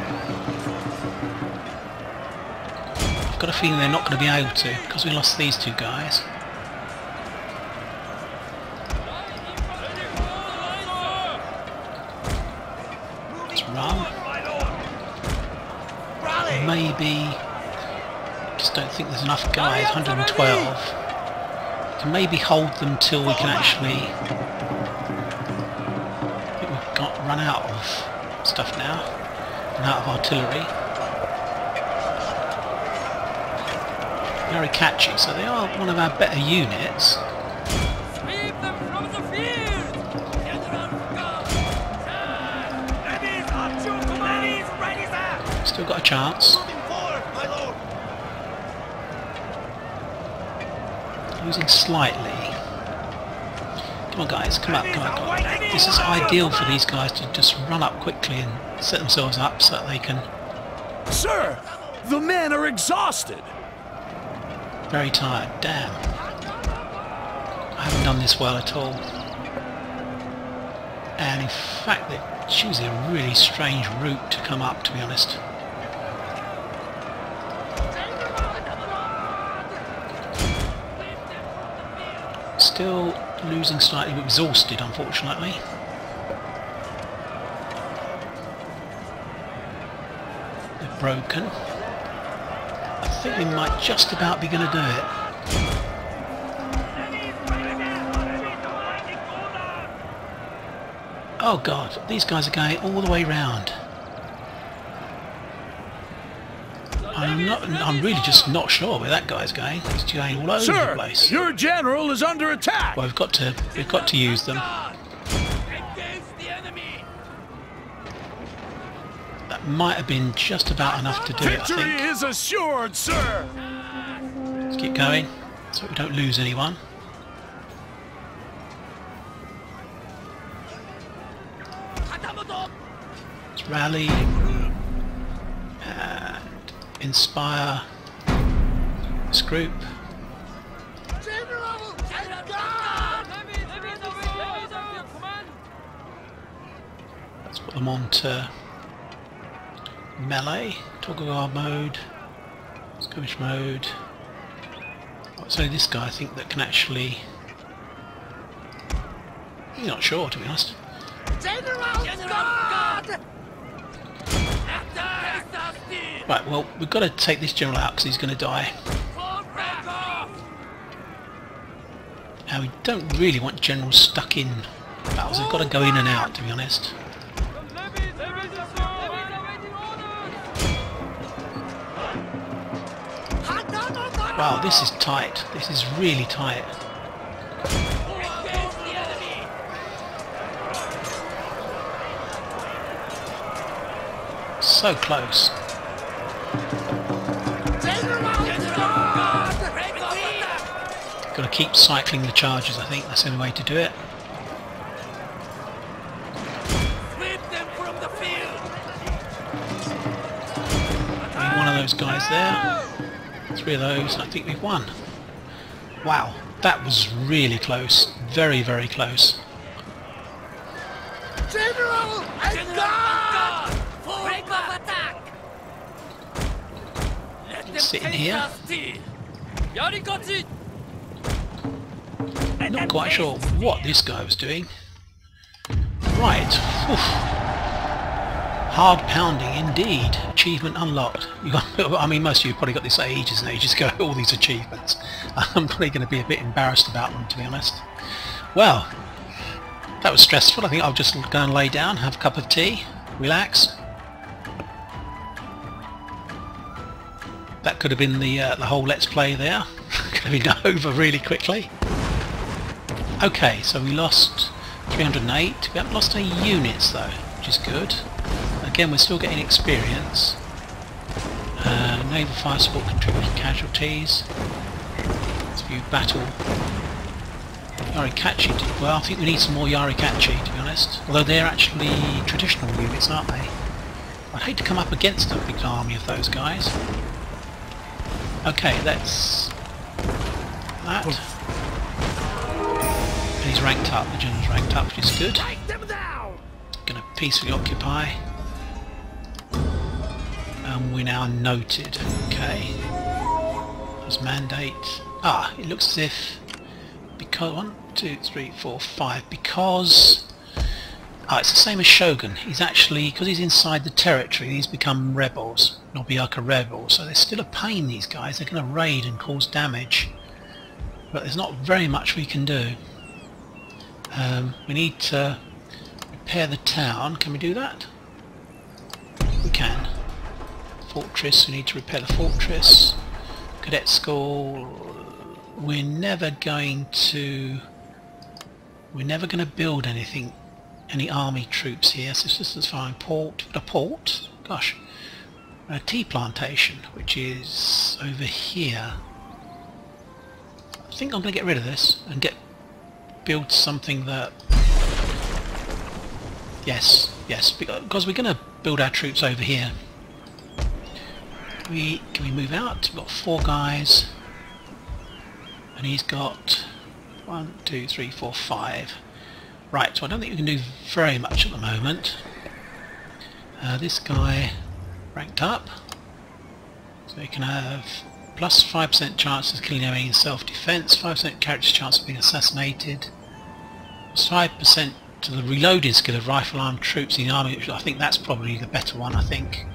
I've got a feeling they're not going to be able to, because we lost these two guys. Let's run. Maybe, just don't think there's enough guys, 112. Can maybe hold them till we can actually, I think we've run out of stuff now, run out of artillery. Very catchy, so they are one of our better units. Sweep them from the field! Still got a chance. Moving forward, my lord! Losing slightly. Come on guys, come up, come on, come on. This is ideal for these guys to just run up quickly and set themselves up so that they can... Sir, the men are exhausted! Very tired, damn. I haven't done this well at all. And in fact they're choosing a really strange route to come up, to be honest. Still losing slightly, but exhausted unfortunately. They're broken. I think we might just about be going to do it. Oh god, these guys are going all the way round. I'm really just not sure where that guy's going. He's going all over the place. Sir, your general is under attack! Well, we've got to use them. Against the enemy! That might have been just about enough to do it, I Victory think. is assured, sir! Let's keep going, so we don't lose anyone. Let's rally and inspire this group. Let's put them on to melee, toggle guard mode, skirmish mode. So this guy I think that can actually... I'm not sure, to be honest. Right, well, we've got to take this general out because he's going to die. And we don't really want generals stuck in battles. They've got to go in and out, to be honest. Wow, this is tight. This is really tight. So close. Got to keep cycling the charges, I think. That's the only way to do it. Need one of those guys there. 3 of those, and I think we've won. Wow, that was really close. Very, very close. General and guard! Break of attack! Sitting here. Not quite sure what this guy was doing. Right. Oof. Hard pounding indeed. Achievement unlocked. I mean, most of you have probably got this ages and ages ago, all these achievements. I'm probably going to be a bit embarrassed about them, to be honest. Well, that was stressful. I think I'll just go and lay down, have a cup of tea, relax. That could have been the whole Let's Play there. Could have been over really quickly. Okay, so we lost 308. We haven't lost any units though, which is good. Again, we're still getting experience. Naval fire support contributed casualties. Let's view battle. Yarikachi. Well, I think we need some more Yarikachi, to be honest. Although they're actually traditional units, aren't they? I'd hate to come up against a big army of those guys. Okay, that's that. And he's ranked up. The general's ranked up, which is good. Going to peacefully occupy. And we're now noted. Okay. There's mandate. Ah, it looks as if because 1, 2, 3, 4, 5. Because it's the same as Shogun. He's actually, because he's inside the territory, he's become rebels, Nobuaka rebels. So they're still a pain. These guys. They're going to raid and cause damage. But there's not very much we can do. We need to repair the town. Can we do that? We can. Fortress, we need to repair the fortress. Cadet school. We're never going to build anything, any army troops here. So it's just as far as port. Gosh, a tea plantation, which is over here. I think I'm going to get rid of this and build something that. Yes, because we're going to build our troops over here. Can we move out? We've got 4 guys, and he's got 1, 2, 3, 4, 5. Right, so I don't think we can do very much at the moment. This guy ranked up, so he can have plus 5% chance of killing enemy in self-defense, 5% character's chance of being assassinated, plus 5% to the reloading skill of rifle-armed troops in the army, which I think that's probably the better one, I think.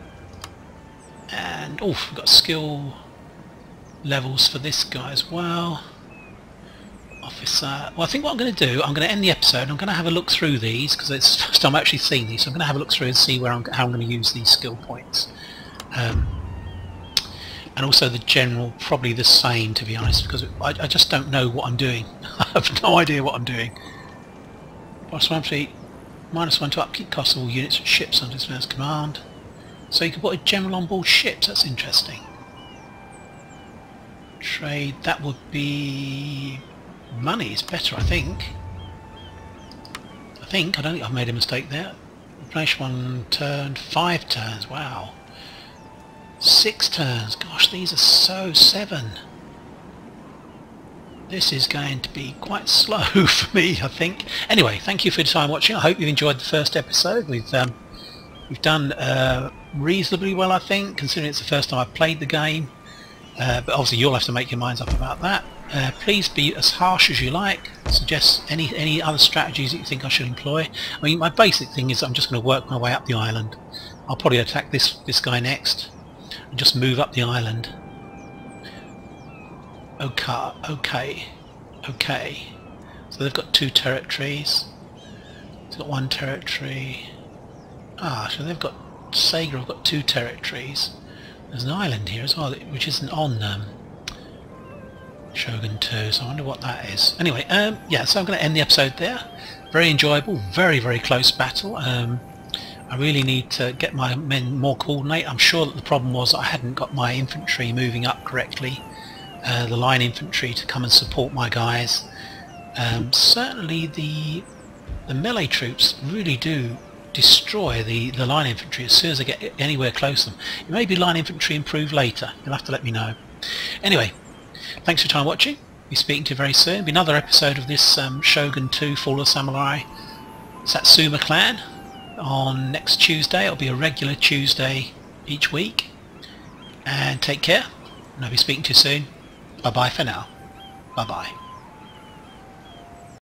And we've got skill levels for this guy as well. Officer. Well, I think what I'm going to do, I'm going to end the episode. I'm going to have a look through these because it's the first time I've actually seen these. So I'm going to have a look through and see how I'm going to use these skill points. And also the general, probably the same, to be honest, because I just don't know what I'm doing. I have no idea what I'm doing. -1 to upkeep costs of all units and ships under his first command. So you can put a general on board ships. That's interesting. Trade, that would be money is better, I think. I don't think I've made a mistake there. Replenish 1 turn, 5 turns. Wow. 6 turns. Gosh, these are so 7. This is going to be quite slow for me, I think. Anyway, thank you for your time watching. I hope you've enjoyed the first episode. We've done reasonably well, I think, considering it's the first time I've played the game. But obviously you'll have to make your minds up about that. Please be as harsh as you like. Suggest any other strategies that you think I should employ. I mean, my basic thing is I'm just going to work my way up the island. I'll probably attack this guy next and just move up the island. Okay. So they've got 2 territories. They've got 1 territory. So they've got Sega have got 2 territories. There's an island here as well, which isn't on Shogun 2, so I wonder what that is. Anyway, yeah, so I'm going to end the episode there. Very enjoyable, very close battle. I really need to get my men more coordinate. I'm sure that the problem was that I hadn't got my infantry moving up correctly. The line infantry to come and support my guys. Certainly the melee troops really do destroy the line infantry as soon as they get anywhere close to them. Maybe line infantry improve later. You'll have to let me know. Anyway, thanks for your time watching. Be speaking to you very soon. Be another episode of this Shogun 2 Fall of the Samurai Satsuma clan on next Tuesday. It'll be a regular Tuesday each week. And take care. And I'll be speaking to you soon. Bye bye for now. Bye bye.